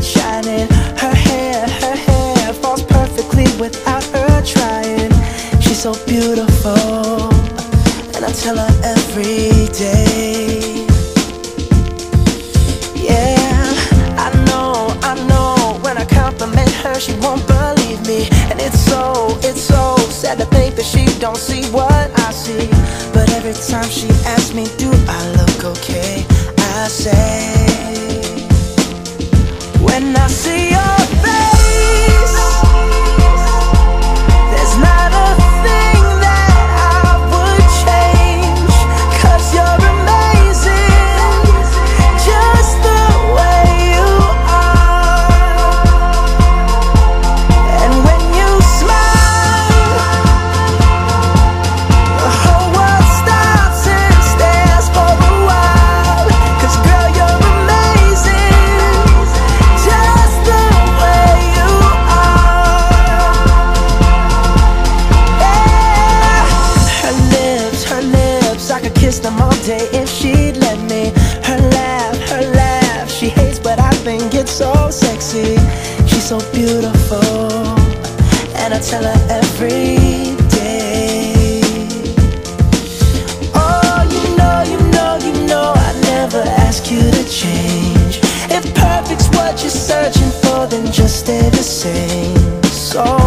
sun shining. Her hair falls perfectly without her trying. She's so beautiful, and I tell her every day. Yeah, I know, when I compliment her, she won't believe me. And it's so sad to think that she don't see what I see. But every time she asks me, do I look okay, I say, when I see your face, there's not a thing that I would change. 'Cause you're amazing, just the way you are. And when you smile, the whole world stops and stares for a while. 'Cause girl, you're amazing, just the way you are. Yeah. Her lips, I could kiss them all day if she'd let me. Her laugh, she hates but I think it's so sexy. She's so beautiful, and I tell her every day. Oh, you know, I never ask you to change. If perfect's what you're searching for, then just stay the same. So